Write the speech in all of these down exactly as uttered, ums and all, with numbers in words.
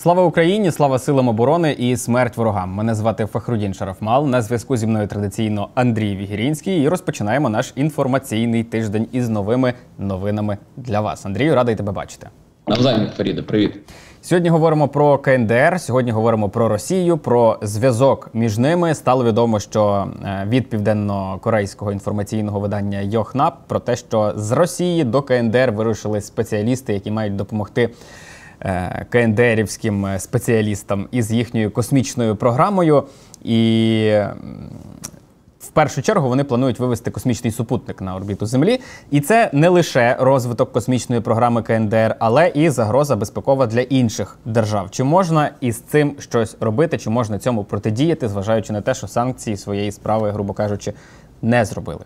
Слава Україні, слава силам оборони і смерть ворогам. Мене звати Фахрудін Шарафмал, на зв'язку зі мною традиційно Андрій Вігірінський. І розпочинаємо наш інформаційний тиждень із новими новинами для вас. Андрію, радий тебе бачити. Навзаєм, Фаріде, привіт. Сьогодні говоримо про ка ен де ер, сьогодні говоримо про Росію, про зв'язок між ними. Стало відомо, що від південно-корейського інформаційного видання Йохнап про те, що з Росії до ка ен де ер вирушили спеціалісти, які мають допомогти ка ен де ерівським спеціалістам із їхньою космічною програмою. І в першу чергу вони планують вивести космічний супутник на орбіту Землі. І це не лише розвиток космічної програми ка ен де ер, але і загроза безпекова для інших держав. Чи можна із цим щось робити, чи можна цьому протидіяти, зважаючи на те, що санкції своєї справи, грубо кажучи, не зробили?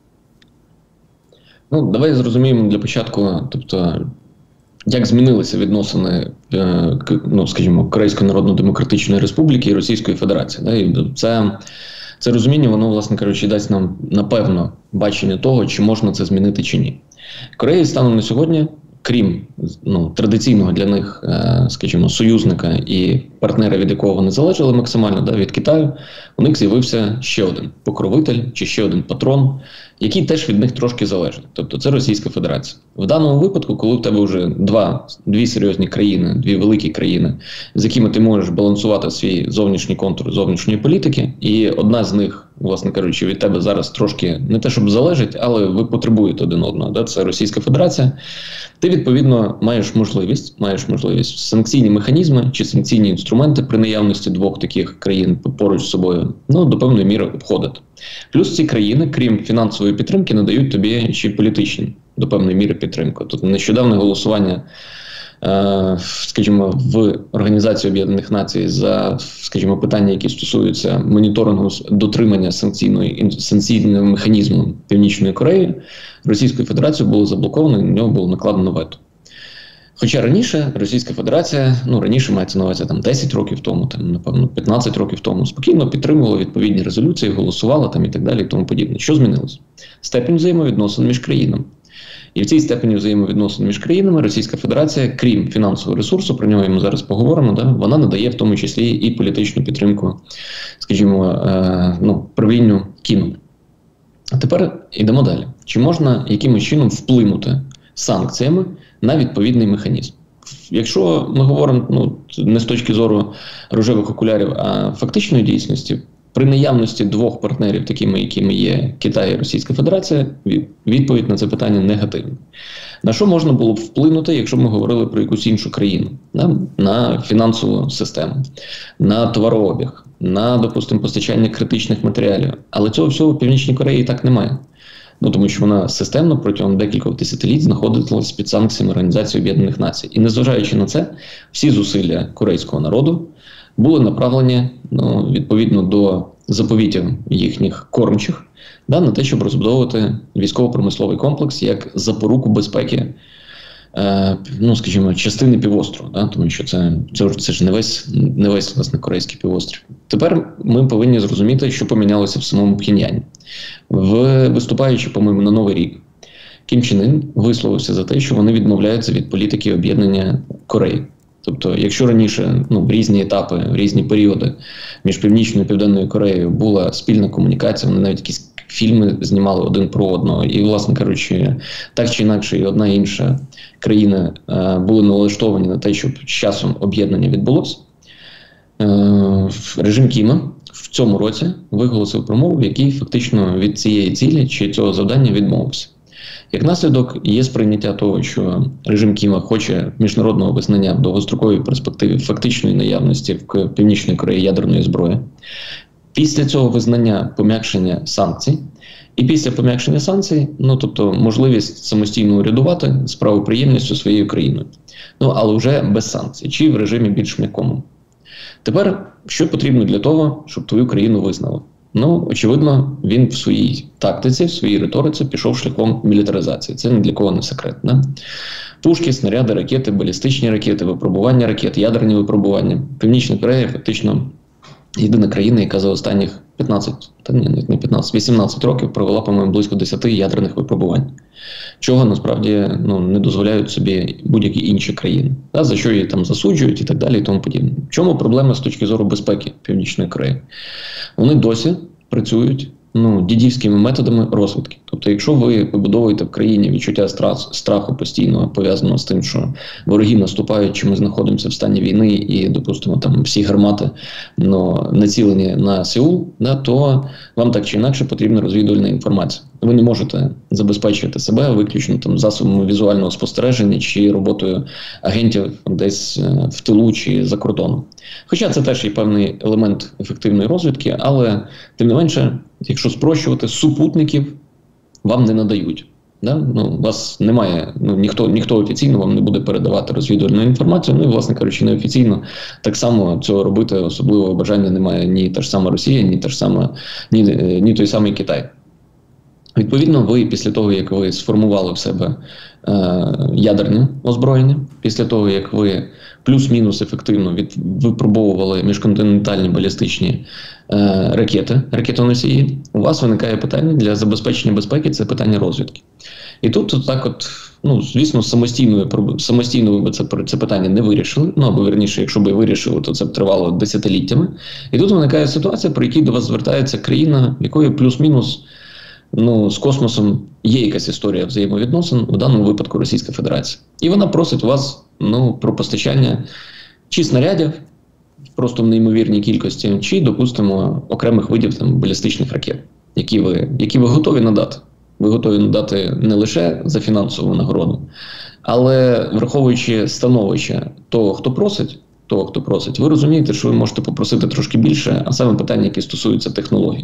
Ну, давай зрозуміємо для початку, тобто, як змінилися відносини, ну, скажімо, Корейської Народно-Демократичної Республіки і Російської Федерації. Да? І це, це розуміння, воно, власне кажучи, дасть нам, напевно, бачення того, чи можна це змінити, чи ні. Корея станом на сьогодні, крім ну, традиційного для них, скажімо, союзника і партнера, від якого вони залежали максимально, да, від Китаю, у них з'явився ще один покровитель чи ще один патрон, який теж від них трошки залежить. Тобто це Російська Федерація. В даному випадку, коли в тебе вже два, дві серйозні країни, дві великі країни, з якими ти можеш балансувати свій зовнішній контур зовнішньої політики, і одна з них, власне кажучи, від тебе зараз трошки не те, щоб залежить, але ви потребуєте один одного, да? Це Російська Федерація, ти, відповідно, маєш можливість, маєш можливість санкційні механізми чи санкційні інструменти при наявності двох таких країн поруч з собою, ну, до певної міри обходити. Плюс ці країни, крім фінансової підтримки, надають тобі ще й політичні, до певної міри, підтримку. Тут нещодавне голосування, е, скажімо, в Організації Об'єднаних Націй за, скажімо, питання, які стосуються моніторингу дотримання санкційної, санкційного механізму Північної Кореї, Російською Федерацією було заблоковано, і на нього було накладено вето. Хоча раніше Російська Федерація, ну раніше мається на увазі там десять років тому, там, напевно, п'ятнадцять років тому, спокійно підтримувала відповідні резолюції, голосувала там і так далі і тому подібне. Що змінилось? Степень взаємовідносин між країнами. І в цій степені взаємовідносин між країнами Російська Федерація, крім фінансового ресурсу, про нього ми зараз поговоримо, да, вона надає в тому числі і політичну підтримку, скажімо, е, ну, правлінню Кімом. А тепер йдемо далі. Чи можна якимось чином вплинути санкціями на відповідний механізм? Якщо ми говоримо ну, не з точки зору рожевих окулярів, а фактичної дійсності, при наявності двох партнерів, такими, якими є Китай і Російська Федерація, відповідь на це питання негативна. На що можна було б вплинути, якщо ми говорили про якусь іншу країну? Да? На фінансову систему, на товарообіг, на, допустимо, постачання критичних матеріалів. Але цього всього в Північній Кореї так немає. Ну, тому що вона системно протягом декількох десятиліть знаходилась під санкціями Організації Об'єднаних Націй. І незважаючи на це, всі зусилля корейського народу були направлені ну, відповідно до заповітів їхніх кормчих, да, на те, щоб розбудовувати військово-промисловий комплекс як запоруку безпеки, е, ну, скажімо, частини півострова, да, тому що це, це, це ж не весь, не весь, власне, корейський півострів. Тепер ми повинні зрозуміти, що помінялося в самому Пхеньяні. В, виступаючи, по-моєму, на Новий рік, Кім Чен Ін висловився за те, що вони відмовляються від політики об'єднання Кореї. Тобто, якщо раніше ну, в різні етапи, в різні періоди між Північною і Південною Кореєю була спільна комунікація, вони навіть якісь фільми знімали один про одного, і, власне кажучи, так чи інакше, і одна і інша країна е, були налаштовані на те, щоб з часом об'єднання відбулося, е, режим Кіма в цьому році виголосив промову, в якій фактично від цієї цілі чи цього завдання відмовився. Як наслідок є сприйняття того, що режим Кіма хоче міжнародного визнання в довгостроковій перспективі фактичної наявності в Північній Кореї ядерної зброї. Після цього визнання пом'якшення санкцій, і після пом'якшення санкцій, ну тобто можливість самостійно урядувати з правоприємністю своєю країною. Ну, але вже без санкцій, чи в режимі більш м'якому. Тепер, що потрібно для того, щоб твою країну визнали? Ну, очевидно, він в своїй тактиці, в своїй риториці пішов шляхом мілітаризації. Це ні для кого не секрет. Не? Пушки, снаряди, ракети, балістичні ракети, випробування ракет, ядерні випробування. Північна Корея фактично єдина країна, яка за останніх п'ятнадцять, та ні, не п'ятнадцять, вісімнадцять років провела, по-моєму, близько десять ядерних випробувань. Чого насправді ну, не дозволяють собі будь-які інші країни, да, за що її там засуджують і так далі і тому подібне. В чому проблема з точки зору безпеки Північної Кореї? Вони досі працюють ну, дідівськими методами розвідки. Тобто, якщо ви побудовуєте в країні відчуття страх, страху постійно пов'язаного з тим, що вороги наступають, чи ми знаходимося в стані війни і, допустимо, там всі гармати ну, націлені на Сеул, да, то вам так чи інакше потрібна розвідувальна інформація. Ви не можете забезпечити себе виключно там засобами візуального спостереження чи роботою агентів десь в тилу чи за кордоном. Хоча це теж є певний елемент ефективної розвідки, але тим не менше, якщо спрощувати, супутників вам не надають. Да? Ну, у вас немає, ну, ніхто, ніхто офіційно вам не буде передавати розвідувальну інформацію, ну і, власне кажучи, неофіційно так само цього робити особливого бажання немає ні та ж сама Росія, ні, та ж сама, ні, ні той самий Китай. Відповідно, ви після того, як ви сформували в себе е, ядерне озброєння, після того, як ви плюс-мінус ефективно від, випробовували міжконтинентальні балістичні е, ракети, ракетоносії, у вас виникає питання для забезпечення безпеки – це питання розвідки. І тут, тут так от, ну, звісно, самостійно, самостійно ви б це, це питання не вирішили, ну, або, вірніше, якщо б вирішили, то це б тривало десятиліттями. І тут виникає ситуація, при якій до вас звертається країна, в якої плюс-мінус ну, з космосом є якась історія взаємовідносин, в даному випадку Російська Федерація. І вона просить вас ну, про постачання чи снарядів, просто в неймовірній кількості, чи, допустимо, окремих видів там, балістичних ракет, які ви, які ви готові надати. Ви готові надати не лише за фінансову нагороду, але враховуючи становище того, хто просить, того, хто просить, ви розумієте, що ви можете попросити трошки більше, а саме питання, які стосуються технологій.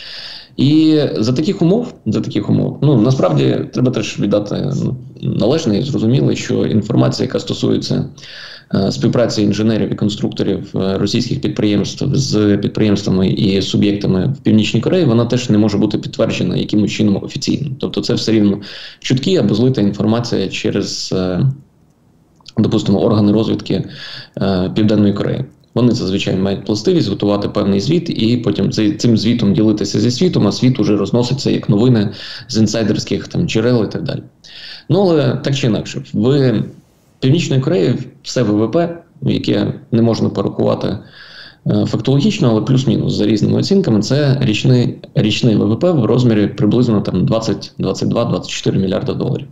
І за таких умов, за таких умов, ну, насправді, треба теж віддати ну, належне і зрозуміло, що інформація, яка стосується е, співпраці інженерів і конструкторів е, російських підприємств з підприємствами і суб'єктами в Північній Кореї, вона теж не може бути підтверджена якимось чином офіційно. Тобто це все рівно чуткі або злита інформація через, е, допустимо, органи розвідки е, Південної Кореї. Вони зазвичай мають властивість готувати певний звіт і потім цим звітом ділитися зі світом, а світ уже розноситься як новини з інсайдерських там, джерел і так далі. Ну, але так чи інакше, в Північної Кореї все ВВП, яке не можна порахувати фактологічно, але плюс-мінус за різними оцінками, це річний, річний ВВП в розмірі приблизно там, двадцять, двадцять два, двадцять чотири мільярда доларів.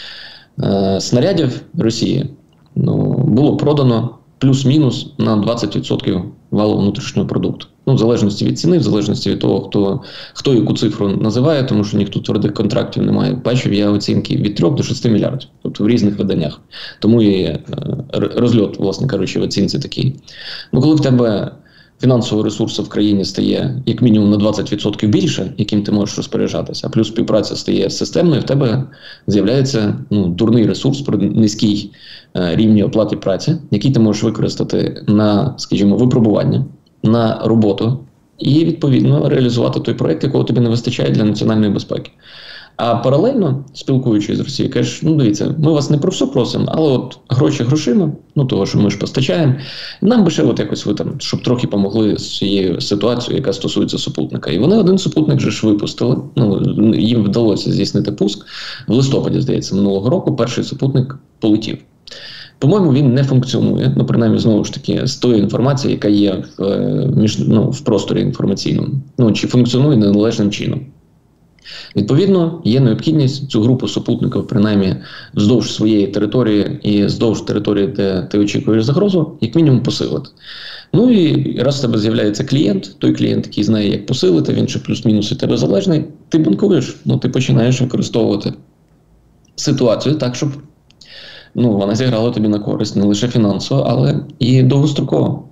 Е, снарядів Росії ну, було продано плюс-мінус на двадцять відсотків валового внутрішнього продукту. Ну, в залежності від ціни, в залежності від того, хто, хто яку цифру називає, тому що ніхто твердих контрактів немає. Бачив я оцінки від трьох до шести мільярдів, тобто в різних виданнях. Тому і розльот, власне кажучи, в оцінці такий. Ну, коли в тебе фінансового ресурсу в країні стає як мінімум на двадцять відсотків більше, яким ти можеш розпоряджатися, а плюс співпраця стає системною, в тебе з'являється ну, дурний ресурс при низькій е, рівні оплати праці, який ти можеш використати на, скажімо, випробування, на роботу і, відповідно, реалізувати той проєкт, якого тобі не вистачає для національної безпеки. А паралельно, спілкуючись з Росією, кажеш, ну дивіться, ми вас не про все просимо, але от гроші грошима, ну того, що ми ж постачаємо, нам би ще от якось ви там, щоб трохи помогли з цією ситуацією, яка стосується супутника. І вони один супутник вже ж випустили, ну їм вдалося здійснити пуск. В листопаді, здається, минулого року перший супутник полетів. По-моєму, він не функціонує, ну, принаймні, знову ж таки, з тої інформації, яка є в, між, ну, в просторі інформаційному. Ну, чи функціонує неналежним чином. Відповідно, є необхідність цю групу супутників, принаймні, вздовж своєї території і вздовж території, де ти очікуєш загрозу, як мінімум посилити. Ну і раз в тебе з'являється клієнт, той клієнт, який знає, як посилити, він ще плюс-мінус від тебе залежний, ти банкуєш, ну, ти починаєш використовувати ситуацію так, щоб ну, вона зіграла тобі на користь не лише фінансово, але і довгостроково.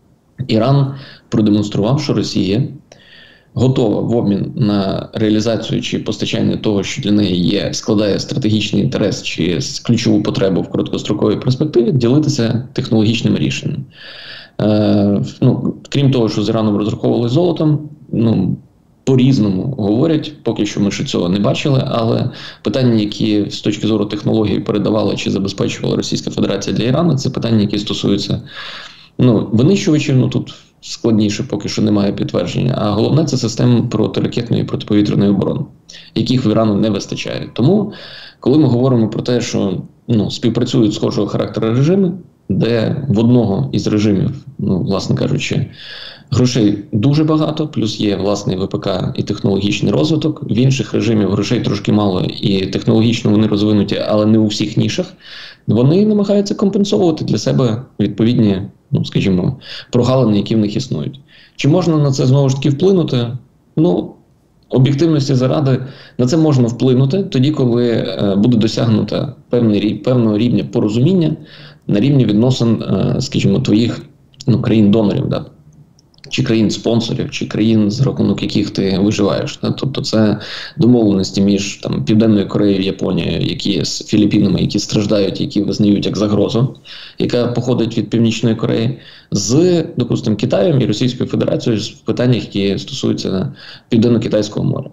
Іран продемонстрував, що Росія готова в обмін на реалізацію чи постачання того, що для неї є, складає стратегічний інтерес чи ключову потребу в короткостроковій перспективі, ділитися технологічними рішеннями. Е, ну, крім того, що з Іраном розраховували золотом, ну, по-різному говорять, поки що ми ще цього не бачили, але питання, які з точки зору технології передавала чи забезпечувала Російська Федерація для Ірану, це питання, які стосуються ну, винищувачів, ну тут складніше, поки що немає підтвердження. А головне – це система протиракетної і протиповітряної оборони, яких в Ірану не вистачає. Тому, коли ми говоримо про те, що ну, співпрацюють схожого характеру режими, де в одного із режимів, ну, власне кажучи, грошей дуже багато, плюс є власний ВПК і технологічний розвиток. В інших режимів грошей трошки мало і технологічно вони розвинуті, але не у всіх нішах. Вони намагаються компенсовувати для себе відповідні, ну, скажімо, прогалини, які в них існують. Чи можна на це знову ж таки вплинути? Ну, об'єктивності заради, на це можна вплинути тоді, коли е, буде досягнуто певний, певного рівня порозуміння на рівні відносин, е, скажімо, твоїх ну, країн-донорів, да? Чи країн-спонсорів, чи країн, за рахунок яких ти виживаєш. Да? Тобто це домовленості між там, Південною Кореєю і Японією, які з Філіппінами, які страждають, які визнають як загрозу, яка походить від Північної Кореї, з, допустимо, Китаєм і Російською Федерацією в питаннях, які стосуються Південно-Китайського моря.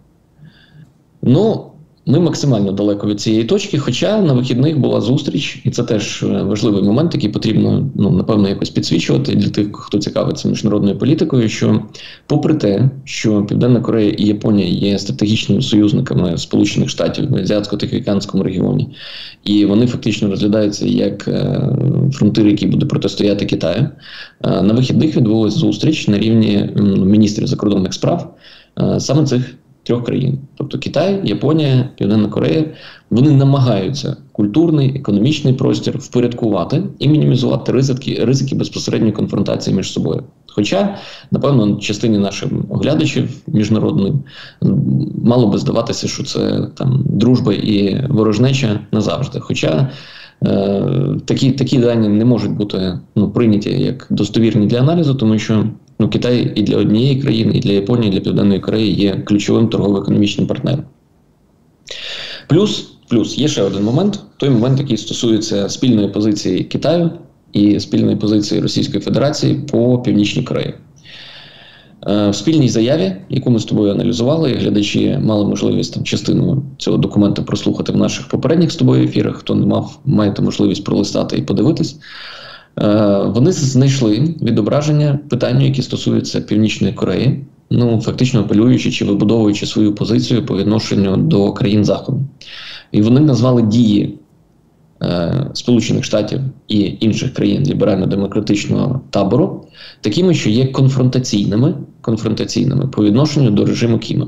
Ну, ми максимально далеко від цієї точки, хоча на вихідних була зустріч, і це теж важливий момент, який потрібно, ну, напевно, якось підсвічувати для тих, хто цікавиться міжнародною політикою, що попри те, що Південна Корея і Японія є стратегічними союзниками Сполучених Штатів в Азіатсько-Тихоокеанському регіоні, і вони фактично розглядаються як фронтир, який буде протистояти Китаю, на вихідних відбулася зустріч на рівні міністрів закордонних справ саме цих трьох країн. Тобто Китай, Японія, Південна Корея, вони намагаються культурний, економічний простір впорядкувати і мінімізувати ризики, ризики безпосередньої конфронтації між собою. Хоча, напевно, частині наших оглядачів міжнародним мало би здаватися, що це там дружба і ворожнеча назавжди. Хоча е, такі, такі дані не можуть бути ну, прийняті як достовірні для аналізу, тому що ну, Китай і для однієї країни, і для Японії, і для Південної Кореї є ключовим торгово-економічним партнером. Плюс, плюс є ще один момент, той момент, який стосується спільної позиції Китаю і спільної позиції Російської Федерації по Північній Кореї. В спільній заяві, яку ми з тобою аналізували, глядачі мали можливість там, частину цього документу прослухати в наших попередніх з тобою ефірах, хто не мав, маєте можливість пролистати і подивитись. Вони знайшли відображення питання, які стосуються Північної Кореї, ну, фактично апелюючи чи вибудовуючи свою позицію по відношенню до країн Заходу. І вони назвали дії е, Сполучених Штатів і інших країн ліберально-демократичного табору такими, що є конфронтаційними, конфронтаційними по відношенню до режиму Кіма.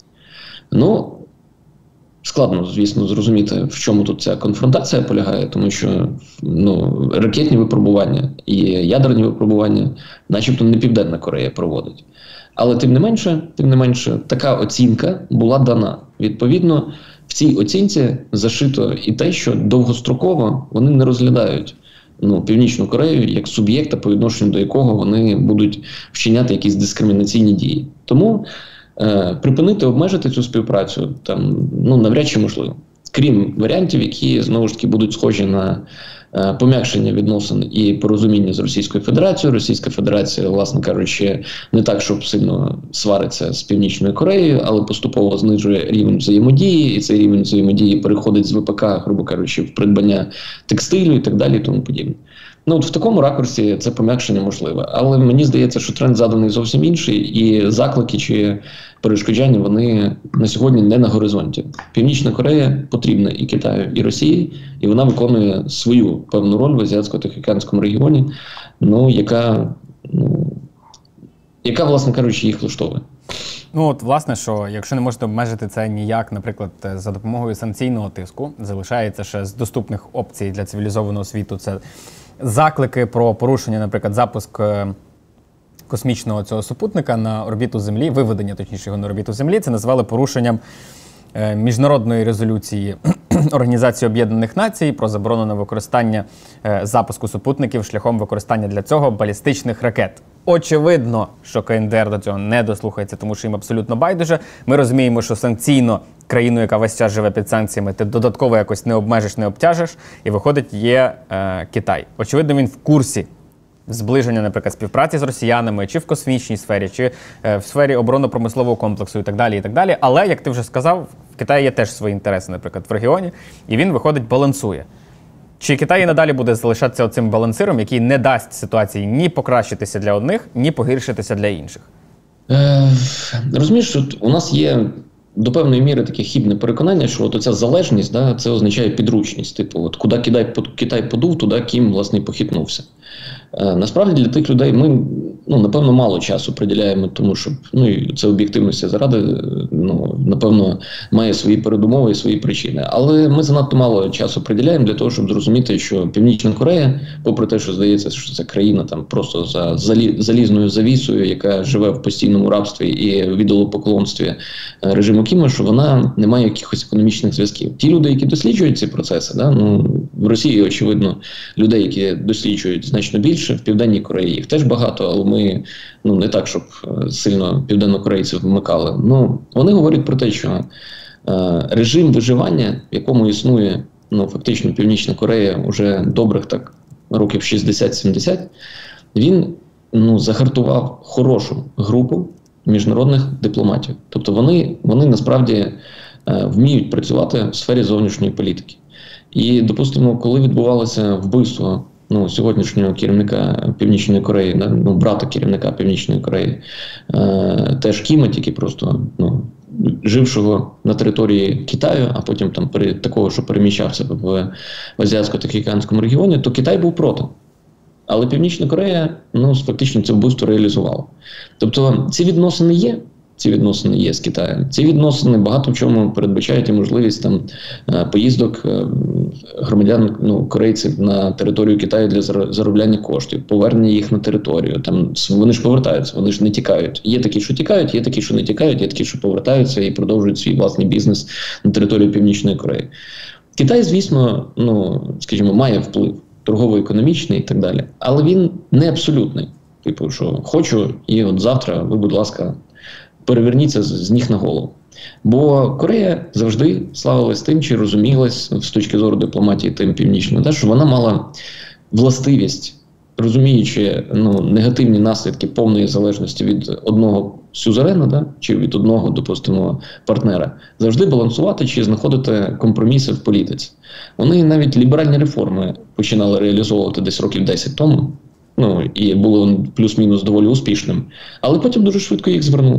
Ну, складно, звісно, зрозуміти, в чому тут ця конфронтація полягає, тому що ну, ракетні випробування і ядерні випробування начебто не Південна Корея проводить. Але тим не менше, тим не менше, така оцінка була дана. Відповідно, в цій оцінці зашито і те, що довгостроково вони не розглядають ну, Північну Корею як суб'єкта, по відношенню до якого вони будуть вчиняти якісь дискримінаційні дії. Тому е, припинити, обмежити цю співпрацю там, ну, навряд чи можливо. Крім варіантів, які, знову ж таки, будуть схожі на е, пом'якшення відносин і порозуміння з Російською Федерацією. Російська Федерація, власне кажучи, не так, щоб сильно свариться з Північною Кореєю, але поступово знижує рівень взаємодії, і цей рівень взаємодії переходить з ВПК, грубо кажучи, в придбання текстилю і так далі і тому подібне. Ну, от в такому ракурсі це пом'якшення можливе. Але мені здається, що тренд заданий зовсім інший, і заклики чи перешкоджання, вони на сьогодні не на горизонті. Північна Корея потрібна і Китаю, і Росії, і вона виконує свою певну роль в Азіатсько-Тихоокеанському регіоні, ну, яка, ну, яка, власне кажучи, їх влаштовує. Ну, от, власне, що якщо не можете обмежити це ніяк, наприклад, за допомогою санкційного тиску, залишається ще з доступних опцій для цивілізованого світу це заклики про порушення, наприклад, запуск космічного цього супутника на орбіту Землі, виведення, точніше, його на орбіту Землі, це назвали порушенням міжнародної резолюції Організації Об'єднаних Націй про заборону на використання запуску супутників шляхом використання для цього балістичних ракет. Очевидно, що КНДР до цього не дослухається, тому що їм абсолютно байдуже. Ми розуміємо, що санкційно країну, яка весь час живе під санкціями, ти додатково якось не обмежиш, не обтяжиш, і виходить є е, Китай. Очевидно, він в курсі зближення, наприклад, співпраці з росіянами, чи в космічній сфері, чи е, в сфері оборонно-промислового комплексу і так далі, і так далі. Але, як ти вже сказав, в Китаї є теж свої інтереси, наприклад, в регіоні, і він, виходить, балансує. Чи Китай і надалі буде залишатися цим балансиром, який не дасть ситуації ні покращитися для одних, ні погіршитися для інших? Е, розумієш, що у нас є до певної міри таке хибне переконання, що от оця залежність, да, це означає підручність. Типу, от куди Китай, Китай подув, туди Кім, власне, похитнувся. Е, насправді для тих людей ми, ну, напевно, мало часу приділяємо тому, щоб, ну, і це об'єктивності заради, ну, напевно, має свої передумови і свої причини. Але ми занадто мало часу приділяємо для того, щоб зрозуміти, що Північна Корея, попри те, що здається, що це країна там просто за залі, залізною завісою, яка живе в постійному рабстві і в ідолопоклонстві режиму Кіма, що вона не має якихось економічних зв'язків. Ті люди, які досліджують ці процеси, да, ну, в Росії, очевидно, людей, які досліджують значно більше, в Південній Кореї їх теж багато, але ми, ну, не так, щоб сильно південнокорейців вмикали. Ну, вони говорять про те, що е, режим виживання, в якому існує, ну, фактично Північна Корея вже добрих так років шістдесят-сімдесят, він, ну, загартував хорошу групу міжнародних дипломатів. Тобто вони, вони насправді е, вміють працювати в сфері зовнішньої політики. І, допустимо, коли відбувалося вбивство, ну, сьогоднішнього керівника Північної Кореї, ну, брата керівника Північної Кореї, е, теж Кіма, тільки просто, ну, жившого на території Китаю, а потім там пере, такого, що переміщався в, в Азіатсько-Тихоокеанському регіоні, то Китай був проти. Але Північна Корея, ну, фактично це вбивство реалізувала. Тобто ці відносини є, ці відносини є з Китаєм. Ці відносини багато в чому передбачають і можливість там поїздок громадян, ну, корейців на територію Китаю для заробляння коштів, повернення їх на територію. Там вони ж повертаються, вони ж не тікають. Є такі, що тікають, є такі, що не тікають, є такі, що повертаються і продовжують свій власний бізнес на території Північної Кореї. Китай, звісно, ну, скажімо, має вплив торгово-економічний і так далі, але він не абсолютний. Типу, що хочу, і от завтра ви, будь ласка, переверніться з, з ніг на голову. Бо Корея завжди славилась тим, чи розумілась з точки зору дипломатії тим північним, да, що вона мала властивість, розуміючи, ну, негативні наслідки повної залежності від одного сюзерена, да, чи від одного, допустимо, партнера, завжди балансувати чи знаходити компроміси в політиці. Вони навіть ліберальні реформи починали реалізовувати десь років десять тому, ну, і було плюс-мінус доволі успішним, але потім дуже швидко їх звернули.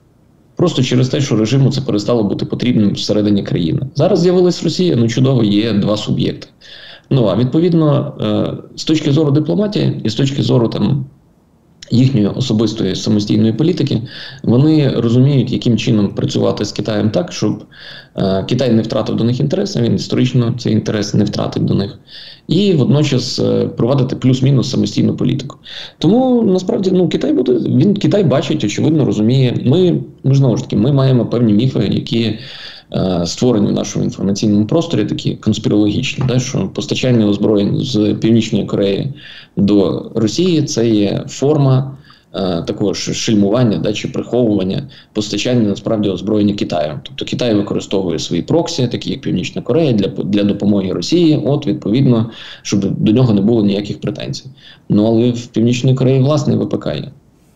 Просто через те, що режиму це перестало бути потрібним всередині країни. Зараз з'явилась Росія, ну чудово, є два суб'єкти. Ну, а відповідно, з точки зору дипломатії і з точки зору там їхньої особистої самостійної політики, вони розуміють, яким чином працювати з Китаєм так, щоб е, Китай не втратив до них інтерес, а він історично цей інтерес не втратив до них. І водночас е, провадити плюс-мінус самостійну політику. Тому, насправді, ну, Китай буде, він Китай бачить, очевидно, розуміє. Ми, ми знову ж таки, ми маємо певні міфи, які створені в нашому інформаційному просторі, такі конспірологічні, да, що постачання озброєнь з Північної Кореї до Росії – це є форма е, такого шельмування, да, чи приховування постачання насправді озброєння Китаю. Тобто Китай використовує свої проксі, такі як Північна Корея, для, для допомоги Росії, от відповідно, щоб до нього не було ніяких претензій. Ну, але в Північній Кореї власний ВПК є.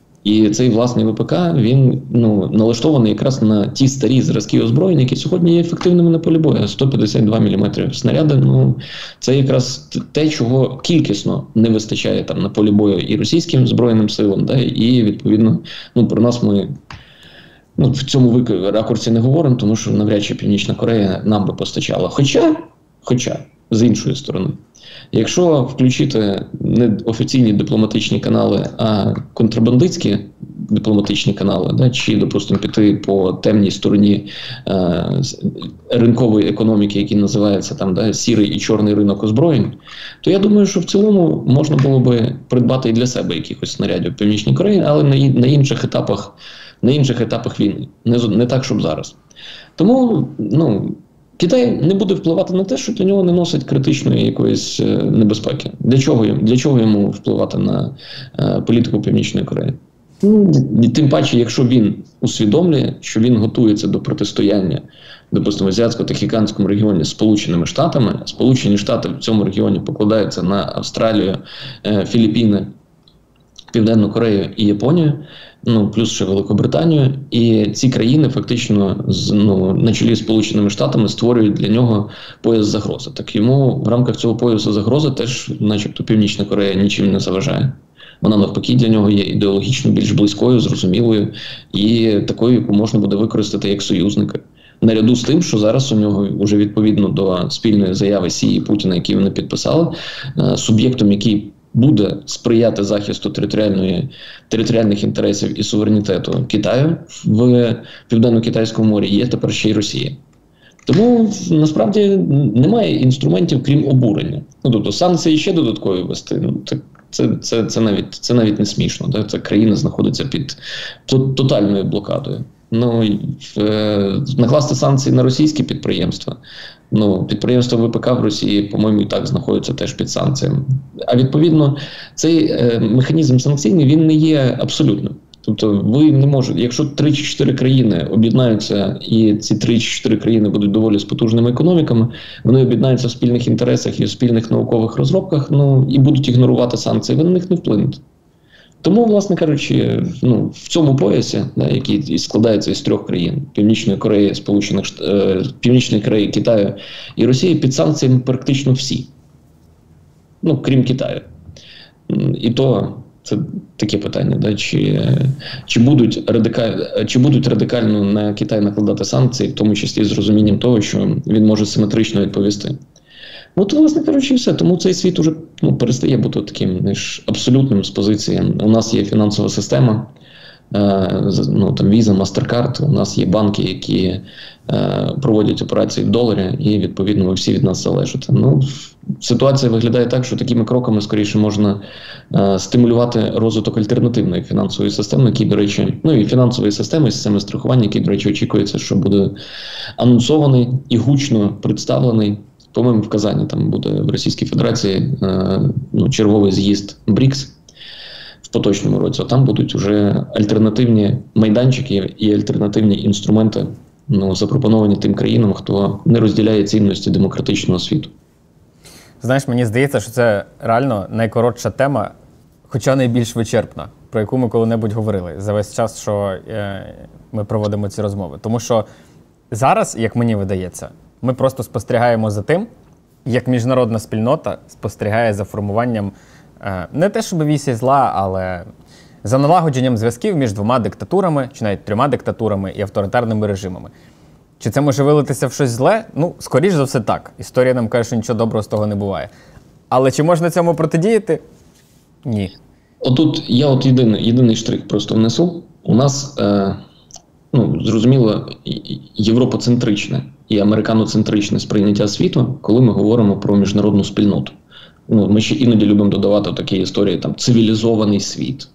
І цей власний ВПК, він, ну, налаштований якраз на ті старі зразки озброєння, які сьогодні є ефективними на полі бою. сто п'ятдесят два міліметри снаряди, ну, це якраз те, чого кількісно не вистачає там на полі бою і російським збройним силам, да, і відповідно, ну, про нас ми, ну, в цьому ракурсі не говоримо, тому що навряд чи Північна Корея нам би постачала. Хоча, хоча, з іншої сторони, якщо включити не офіційні дипломатичні канали, а контрабандистські дипломатичні канали, да, чи, допустимо, піти по темній стороні е, ринкової економіки, які називаються там, да, сірий і чорний ринок озброєнь, то я думаю, що в цілому можна було би придбати і для себе якихось снарядів в Північній Кореї, але на, на інших етапах, на інших етапах війни, не, не так, щоб зараз. Тому, ну, Китай не буде впливати на те, що для нього не носить критичної якоїсь небезпеки. Для чого, для чого йому впливати на е, політику Північної Кореї? Ну, тим паче, якщо він усвідомлює, що він готується до протистояння, допустимо, в Азіатсько-Тихоокеанському регіоні з Сполученими Штатами, Сполучені Штати в цьому регіоні покладаються на Австралію, е, Філіппіни, Південну Корею і Японію, ну плюс ще Великобританію, і ці країни фактично з, ну, на чолі з Сполученими Штатами створюють для нього пояс загрози. Так йому в рамках цього поясу загрози теж, начебто, Північна Корея нічим не заважає. Вона навпаки для нього є ідеологічно більш близькою, зрозумілою і такою, яку можна буде використати як союзника. Наряду з тим, що зараз у нього вже відповідно до спільної заяви Сі і Путіна, які вони підписали, суб'єктом, який буде сприяти захисту територіальної, територіальних інтересів і суверенітету Китаю в Південно-Китайському морі, є тепер ще й Росія. Тому насправді немає інструментів, крім обурення. Ну, тобто санкції ще додаткові ввести. Ну, так це, це, це, навіть, це навіть не смішно. Так? Ця країна знаходиться під тотальною блокадою. Ну, е, накласти санкції на російські підприємства. Ну, підприємства ВПК в Росії, по-моєму, і так знаходяться теж під санкціями. А відповідно, цей е, механізм санкційний, він не є абсолютним. Тобто ви не можете, якщо три чи чотири країни об'єднаються, і ці три чи чотири країни будуть доволі з потужними економіками, вони об'єднаються в спільних інтересах і в спільних наукових розробках, ну, і будуть ігнорувати санкції, ви на них не вплинете. Тому, власне кажучи, ну, в цьому поясі, да, який складається із трьох країн – Північної Кореї, Сполучених е, Північної Кореї, Китаю і Росії, під санкціями практично всі. Ну, крім Китаю. І то це таке питання, да, чи, чи, будуть радикаль, чи будуть радикально на Китай накладати санкції, в тому числі з розумінням того, що він може симетрично відповісти. От, власне кажучи, все. Тому цей світ уже, ну, перестає бути таким, знаєш, абсолютним з позиції. У нас є фінансова система, е, ну, там Visa, MasterCard, у нас є банки, які е, проводять операції в доларі, і, відповідно, ви всі від нас залежите. Ну, ситуація виглядає так, що такими кроками, скоріше, можна е, стимулювати розвиток альтернативної фінансової системи, які, до речі, ну, і фінансової системи, і системи страхування, які, до речі, очікується, що буде анонсований і гучно представлений. По-моєму, в Казані там буде в Російській Федерації е, ну, черговий з'їзд БРІКС в поточному році. Там будуть вже альтернативні майданчики і альтернативні інструменти, ну, запропоновані тим країнам, хто не розділяє цінності демократичного світу. Знаєш, мені здається, що це реально найкоротша тема, хоча найбільш вичерпна, про яку ми коли-небудь говорили за весь час, що е, ми проводимо ці розмови. Тому що зараз, як мені видається, ми просто спостерігаємо за тим, як міжнародна спільнота спостерігає за формуванням е, не те, щоб вісі зла, але за налагодженням зв'язків між двома диктатурами, чи навіть трьома диктатурами і авторитарними режимами. Чи це може вилитися в щось зле? Ну, скоріш за все так. Історія нам каже, що нічого доброго з того не буває. Але чи можна цьому протидіяти? Ні. Отут я от єдиний, єдиний штрих просто внесу. У нас, е, ну, зрозуміло, європоцентричне і американоцентричне сприйняття світу, коли ми говоримо про міжнародну спільноту. Ну, ми ще іноді любимо додавати такі історії, там, цивілізований світ.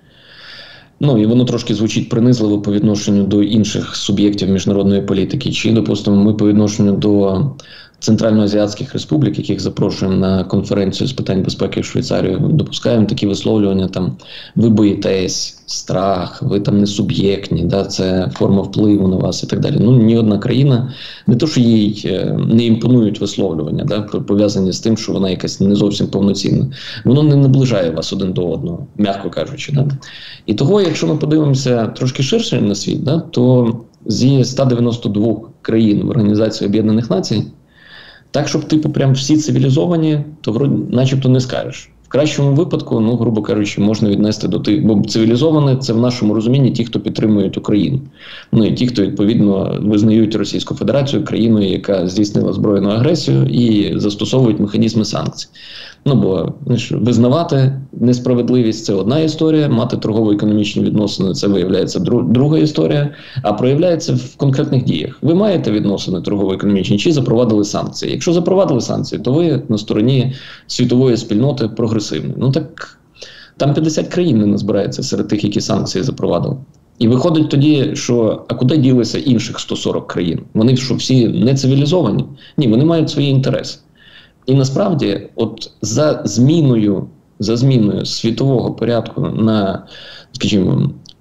Ну, і воно трошки звучить принизливо по відношенню до інших суб'єктів міжнародної політики. Чи, допустимо, ми по відношенню до центральноазіатських республік, яких запрошуємо на конференцію з питань безпеки в Швейцарію, допускаємо такі висловлювання, там, ви боїтесь, страх, ви там не суб'єктні, да, це форма впливу на вас і так далі. Ну, ні одна країна, не то, що їй не імпонують висловлювання, да, пов'язані з тим, що вона якась не зовсім повноцінна. Воно не наближає вас один до одного, м'яко кажучи. Да. І того, якщо ми подивимося трошки ширше на світ, да, то зі ста дев'яноста двох країн в Організації Об'єднаних Націй, так, щоб, типу, прям всі цивілізовані, то вроді начебто не скажеш. В кращому випадку, ну, грубо кажучи, можна віднести до тих, бо цивілізовані – це в нашому розумінні ті, хто підтримують Україну. Ну, і ті, хто, відповідно, визнають Російську Федерацію країною, яка здійснила збройну агресію і застосовують механізми санкцій. Ну, бо визнавати несправедливість – це одна історія, мати торгово-економічні відносини – це, виявляється, друга історія, а проявляється в конкретних діях. Ви маєте відносини торгово-економічні чи запровадили санкції? Якщо запровадили санкції, то ви на стороні світової спільноти прогресивної. Ну так, там п'ятдесят країн не назбирається серед тих, які санкції запровадили. І виходить тоді, що, а куди ділися інших сто сорок країн? Вони що, всі не цивілізовані? Ні, вони мають свої інтереси. І насправді, от за зміною, за зміною світового порядку на, скажімо,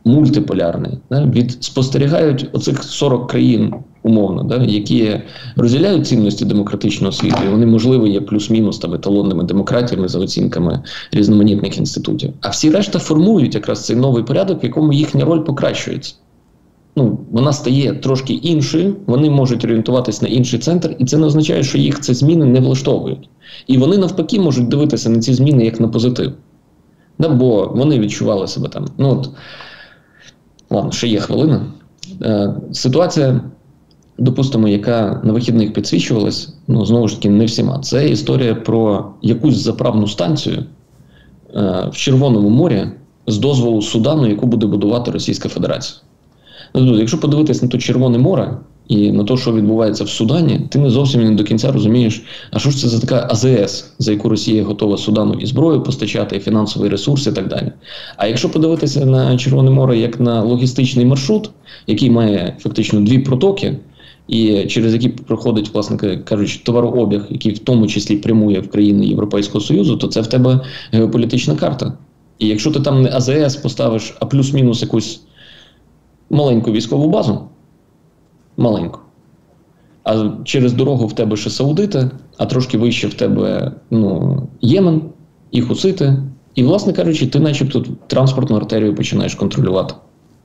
мультиполярний. Да? Від спостерігають оцих сорок країн, умовно, да? які розділяють цінності демократичного світу, і вони, можливо, є плюс-мінус там еталонними демократіями за оцінками різноманітних інститутів. А всі решта формують якраз цей новий порядок, в якому їхня роль покращується. Ну, вона стає трошки іншою, вони можуть орієнтуватись на інший центр, і це не означає, що їх ці зміни не влаштовують. І вони навпаки можуть дивитися на ці зміни як на позитив. Да, бо вони відчували себе там. Ну от, ладно, ще є хвилина. Е, ситуація, допустимо, яка на вихідних підсвічувалась, ну, знову ж таки, не всіма. Це історія про якусь заправну станцію е, в Червоному морі з дозволу Судану, яку буде будувати Російська Федерація. Ну, якщо подивитись на то Червоне море і на те, що відбувається в Судані, ти не зовсім не до кінця розумієш, а що ж це за така А З С, за яку Росія готова Судану і зброю постачати, і фінансовий ресурс, і так далі. А якщо подивитися на Червоне море як на логістичний маршрут, який має фактично дві протоки, і через які проходить, власне кажучи, товарообіг, який в тому числі прямує в країни Європейського Союзу, то це в тебе геополітична карта. І якщо ти там не А З С поставиш, а плюс-мінус якусь маленьку військову базу, маленьку, а через дорогу в тебе ще саудити, а трошки вище в тебе ну, Ємен і хусити, і, власне кажучи, ти начебто транспортну артерію починаєш контролювати.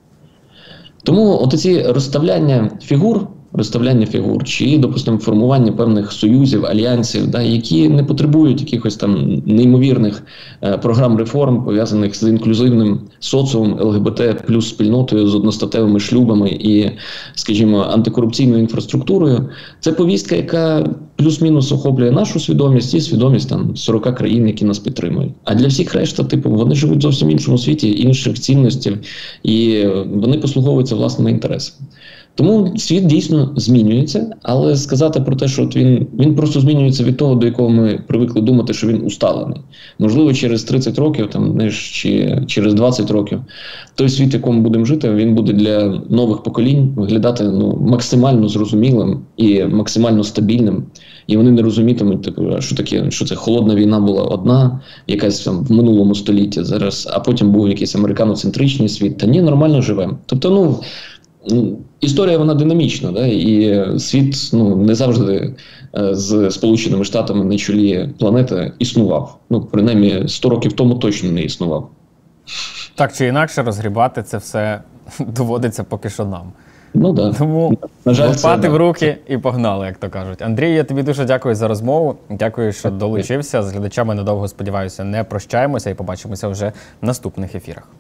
Тому от ці розставляння фігур, розставляння фігур, чи, допустимо, формування певних союзів, альянсів, да, які не потребують якихось там неймовірних е, програм реформ, пов'язаних з інклюзивним соціумом, Л Г Б Т плюс спільнотою, з одностатевими шлюбами і, скажімо, антикорупційною інфраструктурою. Це повістка, яка плюс-мінус охоплює нашу свідомість і свідомість там сорок країн, які нас підтримують. А для всіх решта, типу, вони живуть в зовсім іншому світі, інших цінностей, і вони послуговуються власними інтересами. Тому світ дійсно змінюється, але сказати про те, що от він, він просто змінюється від того, до якого ми привикли думати, що він усталений. Можливо, через тридцять років, там, знаєш, чи через двадцять років, той світ, в якому будемо жити, він буде для нових поколінь виглядати ну, максимально зрозумілим і максимально стабільним. І вони не розумітимуть, типу, що таке, що це холодна війна була одна, якась там в минулому столітті зараз, а потім був якийсь американоцентричний світ. Та ні, нормально живемо. Тобто, ну, історія, вона динамічна, да? І світ ну, не завжди е, з Сполученими Штатами на чолі планети існував. Ну, принаймні, сто років тому точно не існував. Так чи інакше, розгрібати це все доводиться поки що нам. Ну, да. Тому на жаль, лопати це, в руки і погнали, як то кажуть. Андрій, я тобі дуже дякую за розмову. Дякую, що долучився. З глядачами, недовго, сподіваюся, не прощаємося і побачимося вже в наступних ефірах.